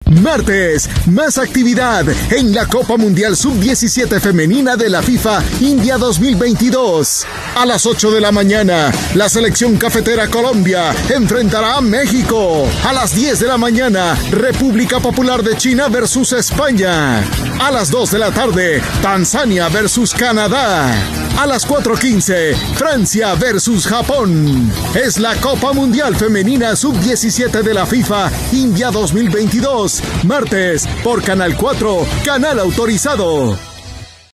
Martes, más actividad en la Copa Mundial Sub-17 Femenina de la FIFA India 2022. A las 8 de la mañana, la selección cafetera Colombia enfrentará a México. A las 10 de la mañana, República Popular de China versus España. A las 2 de la tarde, Tanzania versus Canadá. A las 4:15, Francia versus Japón. Es la Copa Mundial Femenina Sub-17 de la FIFA India 2022. Martes, por Canal 4, canal autorizado.